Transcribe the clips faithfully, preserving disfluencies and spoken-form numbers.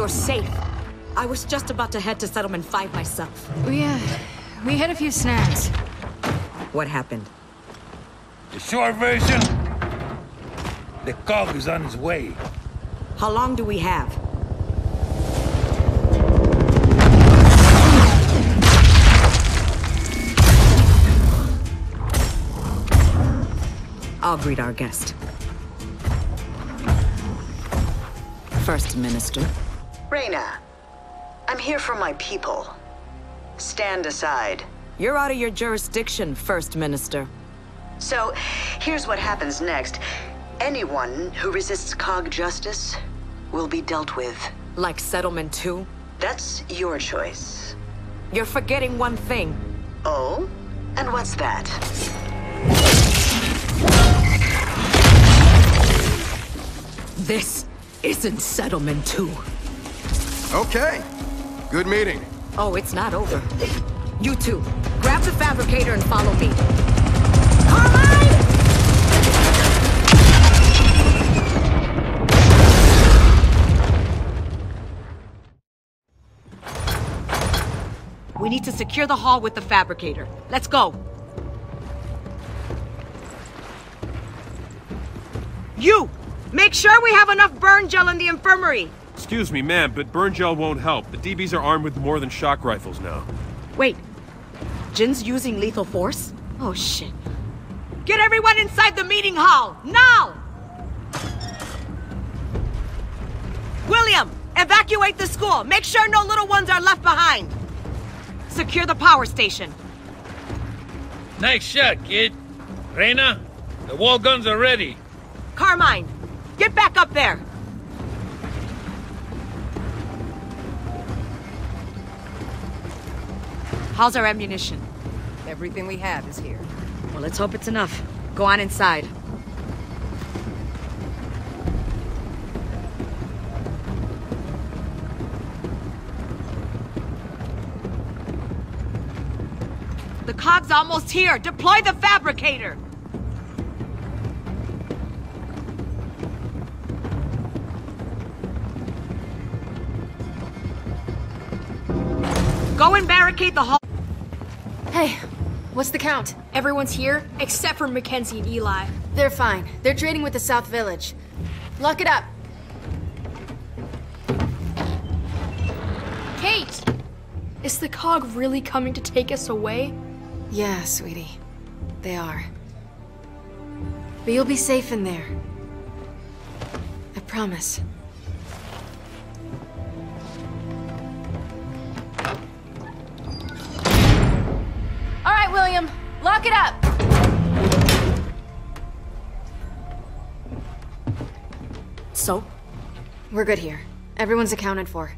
you're safe. I was just about to head to Settlement five myself. We, uh, we had a few snags. What happened? The short version? The cog is on its way. How long do we have? I'll greet our guest. First Minister. Reyna, I'm here for my people. Stand aside. You're out of your jurisdiction, First Minister. So, here's what happens next. Anyone who resists cog justice will be dealt with. Like Settlement two? That's your choice. You're forgetting one thing. Oh? And what's that? This isn't Settlement two. Okay. Good meeting. Oh, it's not over. You two, grab the fabricator and follow me. Carmine! We need to secure the hall with the fabricator. Let's go. You! Make sure we have enough burn gel in the infirmary! Excuse me, ma'am, but burn gel won't help. The D Bs are armed with more than shock rifles now. Wait. Jin's using lethal force? Oh, shit. Get everyone inside the meeting hall! Now! William! Evacuate the school! Make sure no little ones are left behind! Secure the power station. Nice shot, kid. Reyna, the wall guns are ready. Carmine, get back up there! How's our ammunition? Everything we have is here. Well, let's hope it's enough. Go on inside. The cog's almost here! Deploy the fabricator! Go and barricade the hall. Hey, what's the count? Everyone's here, except for Mackenzie and Eli. They're fine. They're trading with the South Village. Lock it up. Kate! Is the cog really coming to take us away? Yeah, sweetie. They are. But you'll be safe in there. I promise. All right, William. Lock it up! So? We're good here. Everyone's accounted for.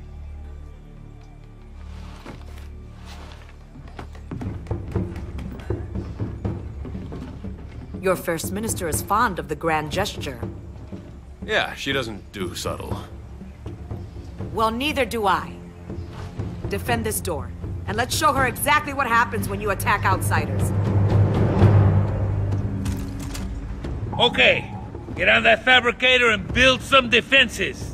Your First Minister is fond of the grand gesture. Yeah, she doesn't do subtle. Well, neither do I. Defend this door, and let's show her exactly what happens when you attack outsiders. Okay, get on that fabricator and build some defenses.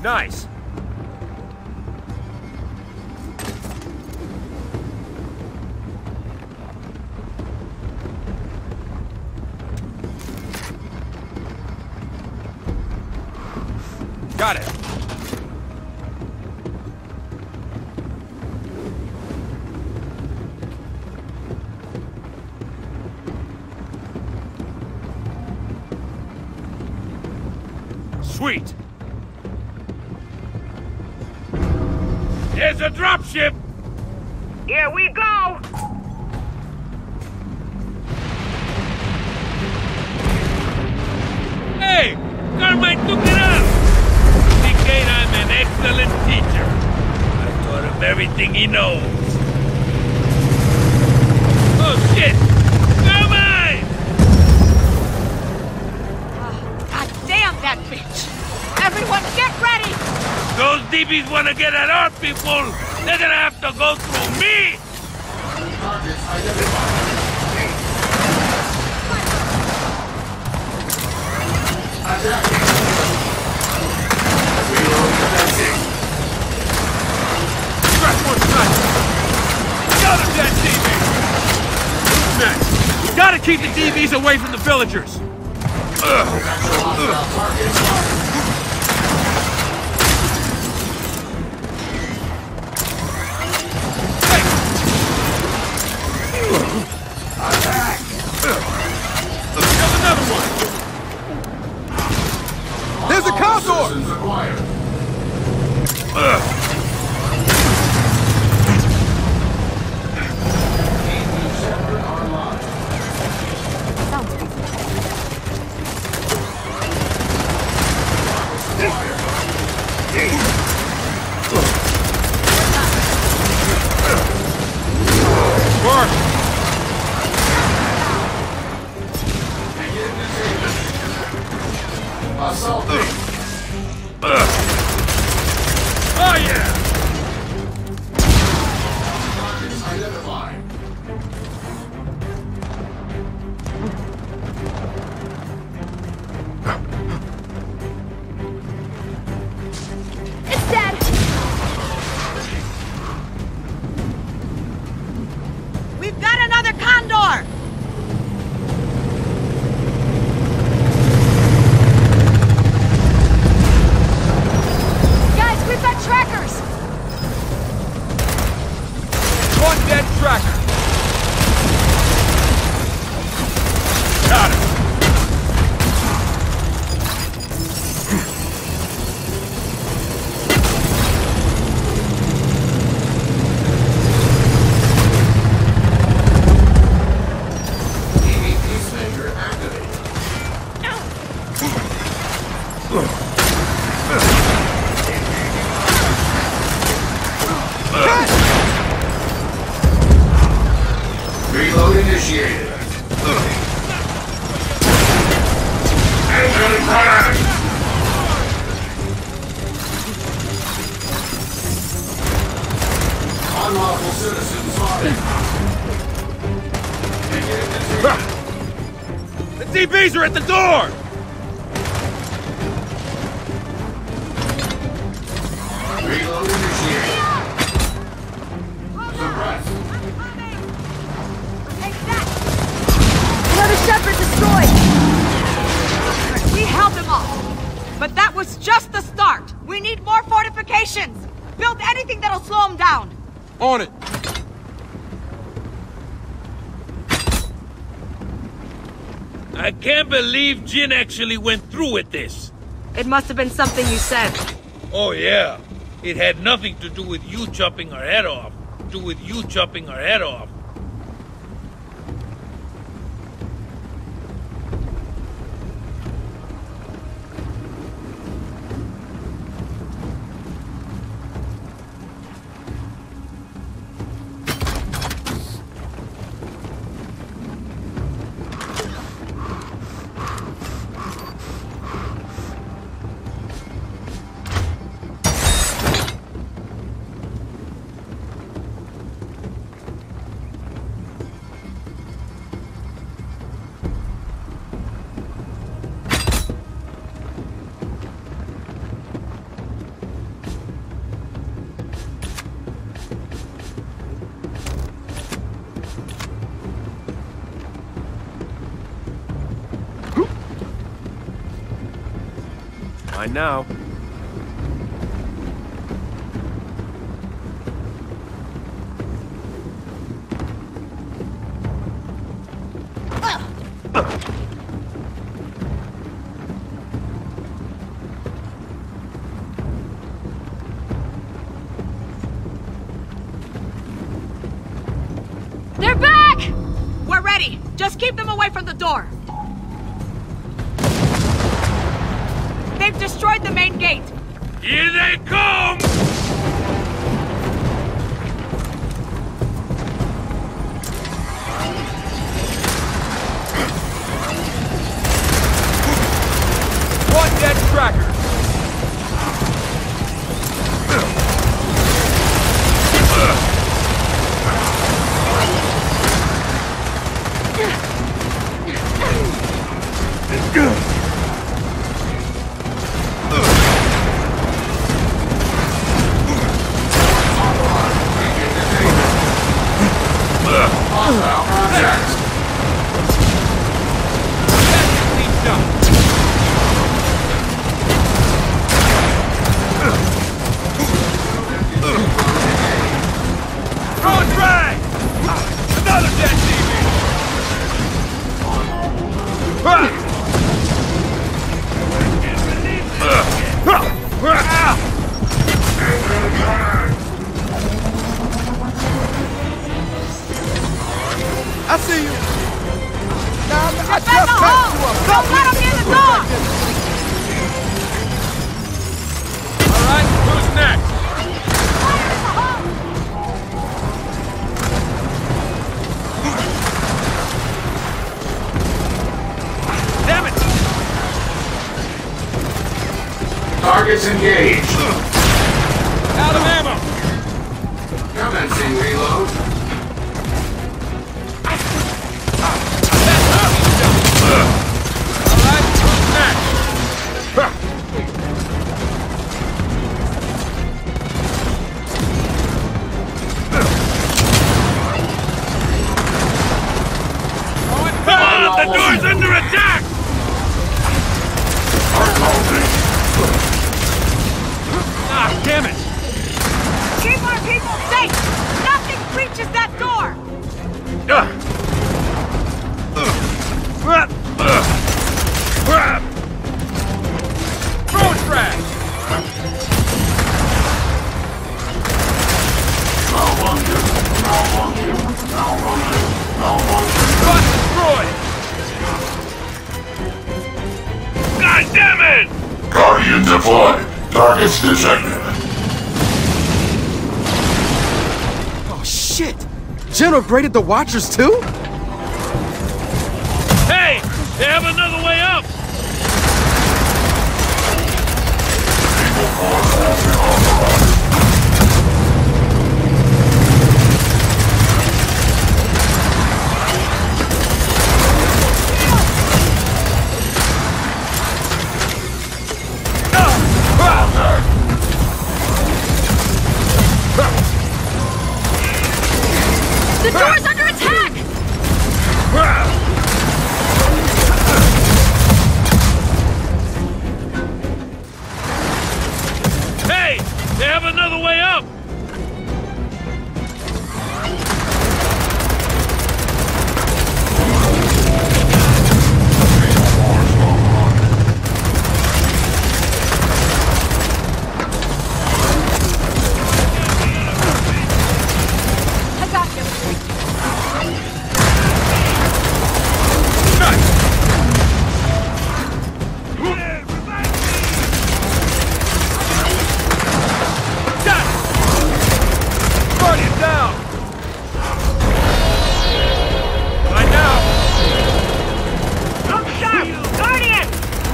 Nice. Got it. Sweet. There's a dropship! Here we go! Hey! Carmine took it up! Indicate I'm an excellent teacher. I taught him everything he knows. Oh shit! Carmine! God damn that bitch! Everyone get ready! Those D Bs want to get at our people! They're gonna have to go through me! Strap one side. Got him, that D B! Next. We gotta keep the D Bs away from the villagers! Ugh. Ugh. There's a condor! Oh yeah! It's dead! We've got another condor! Guys, we've got trackers! One dead tracker. Got it. Reload initiated. Engine fire! Unlawful citizens spotted. The D Bs are at the door! Reload initiated. Suppress. Another shepherd destroyed! We held them off. But that was just the start. We need more fortifications. Build anything that'll slow them down. On it. I can't believe Jin actually went through with this. It must have been something you said. Oh yeah. It had nothing to do with you chopping our head off. To do with you chopping our head off. Mine now. They're back! We're ready. Just keep them away from the door. They've destroyed the main gate. Here they come! One dead tracker! I see you. Nah, I Defend just the passed hole! you up. Don't let them near the door! All right, who's next? Fire in the hole! Damn it! Targets engaged. Out of ammo! Commencing reload. All right, who's next? Come on, the door's under attack! Ah, damn it! Keep our people safe! Nothing breaches that door! Throw trash! Bus destroyed! God damn it! Guardian deployed. Targets detected. Oh, shit. Jen upgraded the Watchers, too? Hey! They have another way up! The door's under attack! Hey! They have another way up! I got you. Guardian down! Right now! Look sharp! Guardian!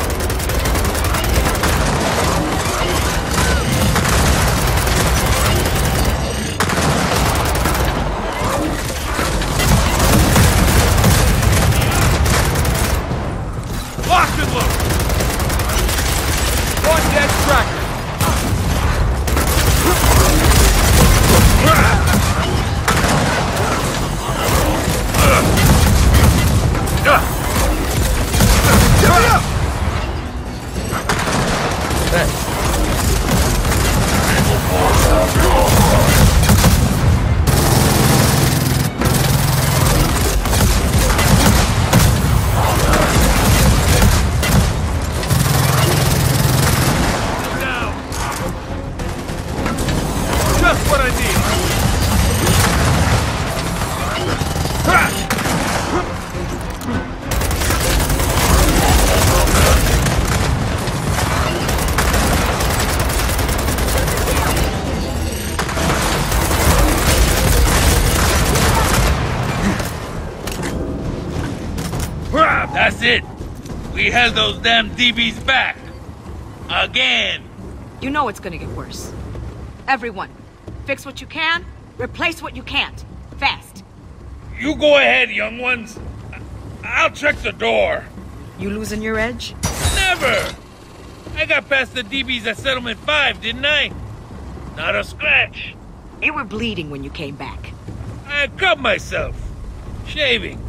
Lock and load! One dead tracker! That's it. We held those damn D Bs back. Again. You know it's gonna get worse. Everyone, fix what you can, replace what you can't. Fast. You go ahead, young ones. I'll check the door. You losing your edge? Never! I got past the D Bs at Settlement five, didn't I? Not a scratch. You were bleeding when you came back. I cut myself. Shaving.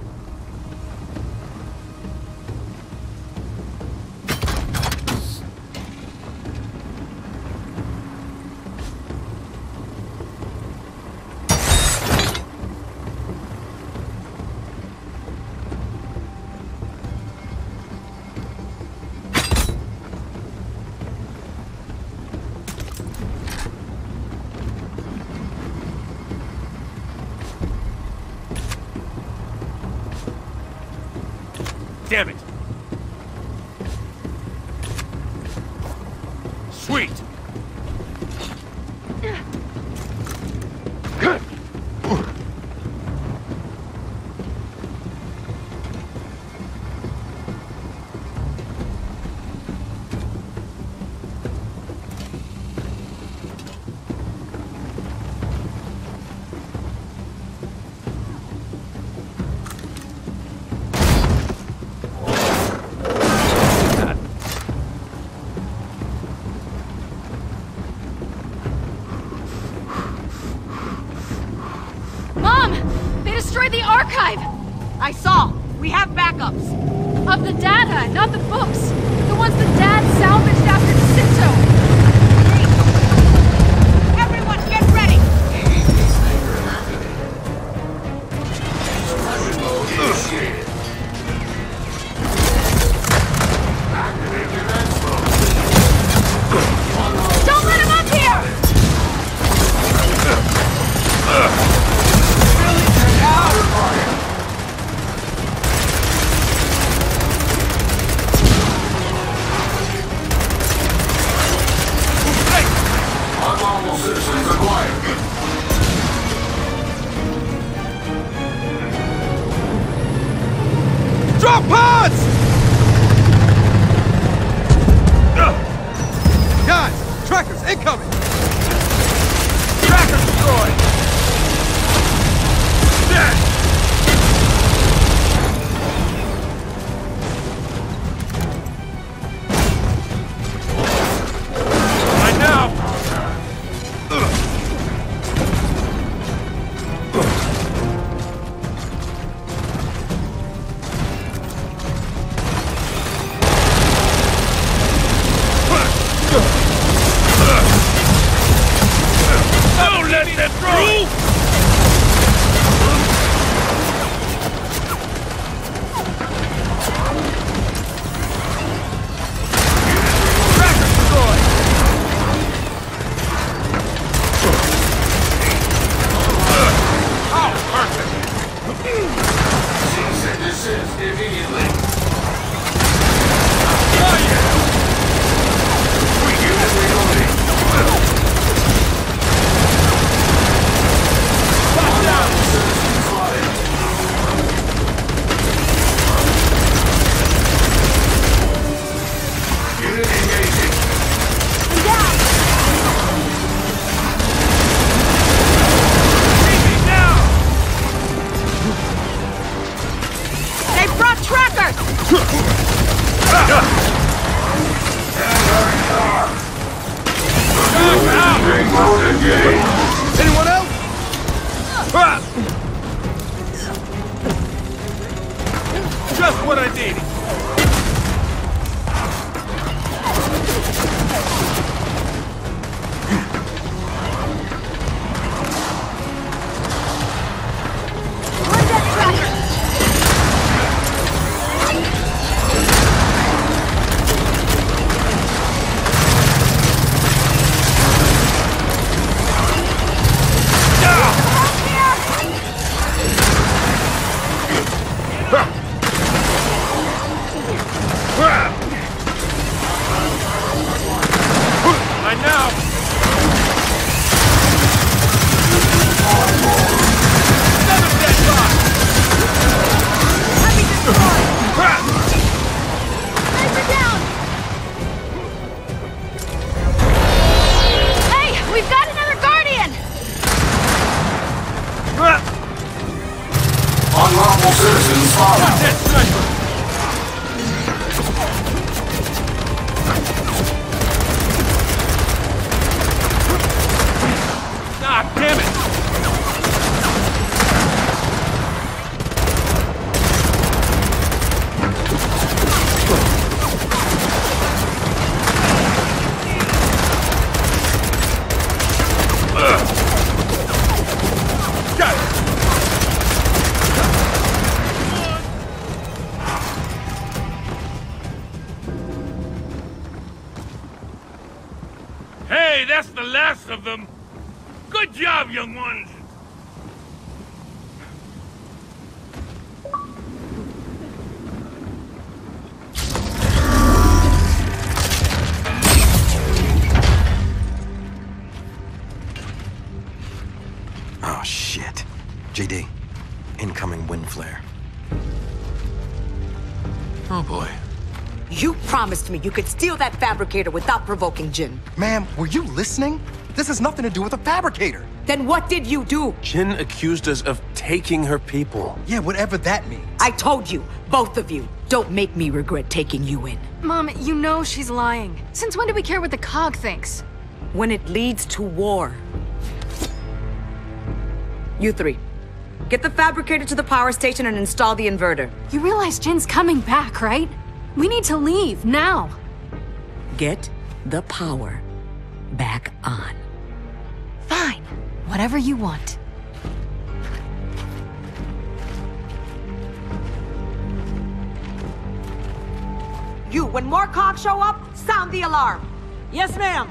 Damn it! Sweet! The archive! I saw. We have backups. Of the data, not the books. The ones that Dad salvaged after Sinto. Everyone, get ready! Suppression mode initiated. Activate defense mode. Don't let him up here! Unlawful citizens acquired. Drop pods! Guys, trackers incoming! Tracker destroyed! Dead! Right now! Don't let them through! Tracker destroyed! Oh, perfect! Cease and desist immediately. Oh, yeah! Unit reloading. Watch out! Citizen spotted. Unit engaging. Keep me down! They brought trackers! Ring mode engaged. Anyone else? Ah! Just what I needed. Where's that tracker? citizen spotted. That sniper! Ah, damn it! Hey, that's the last of them. Good job, young ones. Oh, shit. J D, incoming wind flare. Oh, boy. You promised me you could steal that fabricator without provoking Jin. Ma'am, were you listening? This has nothing to do with a fabricator. Then what did you do? Jin accused us of taking her people. Yeah, whatever that means. I told you, both of you, don't make me regret taking you in. Mom, you know she's lying. Since when do we care what the cog thinks? When it leads to war. You three, get the fabricator to the power station and install the inverter. You realize Jin's coming back, right? We need to leave, now. Get the power back on. Fine. Whatever you want. You, when more cogs show up, sound the alarm. Yes, ma'am.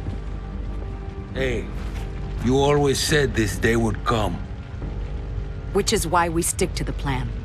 Hey, you always said this day would come. Which is why we stick to the plan.